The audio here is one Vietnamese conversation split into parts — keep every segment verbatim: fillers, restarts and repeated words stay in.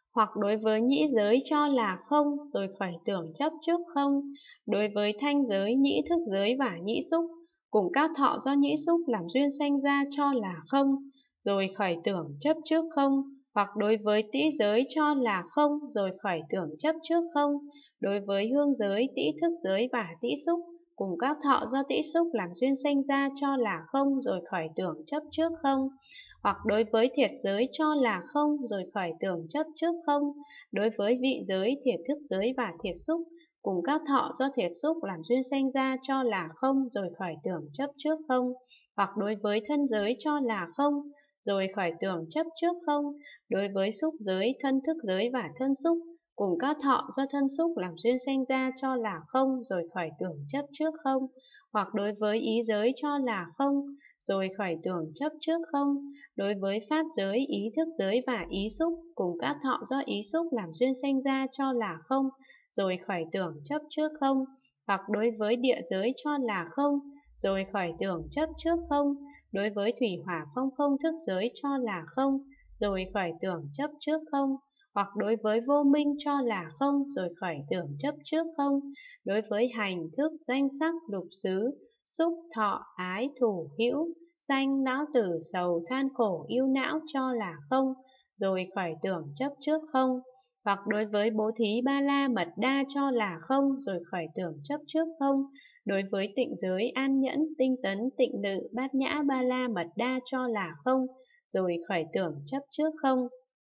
hoặc đối với nhĩ giới cho là không rồi khởi tưởng chấp trước không, đối với thanh giới, nhĩ thức giới và nhĩ xúc cùng các thọ do nhĩ xúc làm duyên sanh ra cho là không, rồi khởi tưởng chấp trước không, hoặc đối với tĩ giới cho là không rồi khởi tưởng chấp trước không, đối với hương giới, tĩ thức giới và tĩ xúc cùng các thọ do tĩ xúc làm duyên sanh ra cho là không rồi khởi tưởng chấp trước không, hoặc đối với thiệt giới cho là không rồi khởi tưởng chấp trước không, đối với vị giới, thiệt thức giới và thiệt xúc cùng các thọ do thiệt xúc làm duyên sanh ra cho là không rồi khởi tưởng chấp trước không, hoặc đối với thân giới cho là không rồi khởi tưởng chấp trước không, đối với xúc giới, thân thức giới và thân xúc cùng các thọ do thân xúc làm duyên sanh ra cho là không rồi khởi tưởng chấp trước không, hoặc đối với ý giới cho là không rồi khởi tưởng chấp trước không, đối với pháp giới, ý thức giới và ý xúc cùng các thọ do ý xúc làm duyên sanh ra cho là không rồi khởi tưởng chấp trước không, hoặc đối với địa giới cho là không rồi khởi tưởng chấp trước không, đối với thủy hỏa phong không thức giới cho là không rồi khởi tưởng chấp trước không, hoặc đối với vô minh cho là không rồi khởi tưởng chấp trước không, đối với hành thức danh sắc lục xứ xúc thọ ái thủ hữu sanh não tử sầu than khổ yêu não cho là không rồi khởi tưởng chấp trước không, hoặc đối với bố thí ba la mật đa cho là không rồi khởi tưởng chấp trước không, đối với tịnh giới an nhẫn tinh tấn tịnh lự bát nhã ba la mật đa cho là không rồi khởi tưởng chấp trước không,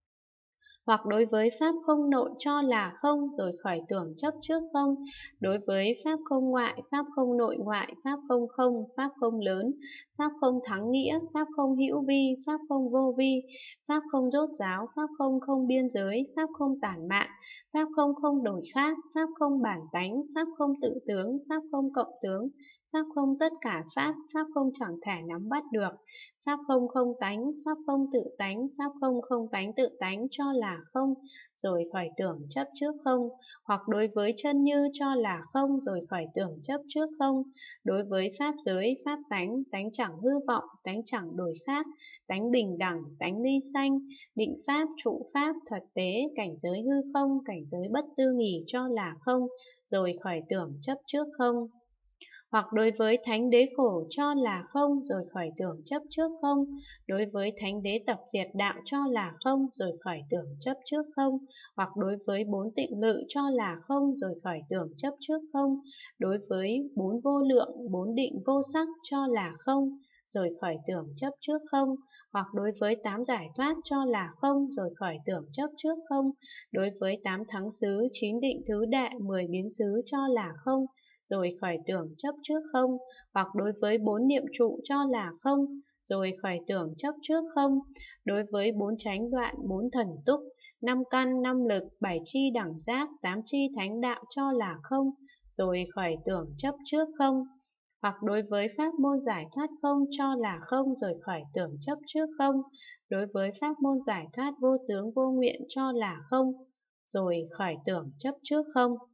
hoặc đối với pháp không nội cho là không rồi khởi tưởng chấp trước không, đối với pháp không ngoại, pháp không nội ngoại, pháp không không, pháp không lớn, pháp không thắng nghĩa, pháp không hữu vi, pháp không vô vi, pháp không rốt ráo, pháp không không biên giới, pháp không tản mạn, pháp không không đổi khác, pháp không bản tánh, pháp không tự tướng, pháp không cộng tướng, pháp không tất cả pháp, pháp không chẳng thể nắm bắt được, pháp không không tánh, pháp không tự tánh, pháp không không tánh tự tánh cho là không rồi khởi tưởng chấp trước không, hoặc đối với chân như cho là không rồi khởi tưởng chấp trước không, đối với pháp giới, pháp tánh, tánh chẳng hư vọng, tánh chẳng đổi khác, tánh bình đẳng, tánh ly sanh, định pháp, trụ pháp, thật tế, cảnh giới hư không, cảnh giới bất tư nghì cho là không rồi khởi tưởng chấp trước không, hoặc đối với thánh đế khổ cho là không rồi khởi tưởng chấp trước không, đối với thánh đế tập diệt đạo cho là không rồi khởi tưởng chấp trước không, hoặc đối với bốn tịnh lự cho là không rồi khởi tưởng chấp trước không, đối với bốn vô lượng, bốn định vô sắc cho là không rồi khởi tưởng chấp trước không, hoặc đối với tám giải thoát cho là không rồi khởi tưởng chấp trước không, đối với tám thắng xứ, chín định thứ đệ, mười biến xứ cho là không rồi khởi tưởng chấp trước không, hoặc đối với bốn niệm trụ cho là không rồi khởi tưởng chấp trước không, đối với bốn chánh đoạn, bốn thần túc, năm căn, năm lực, bảy chi đẳng giác, tám chi thánh đạo cho là không rồi khởi tưởng chấp trước không, hoặc đối với pháp môn giải thoát không cho là không rồi khởi tưởng chấp trước không, đối với pháp môn giải thoát vô tướng vô nguyện cho là không rồi khởi tưởng chấp trước không.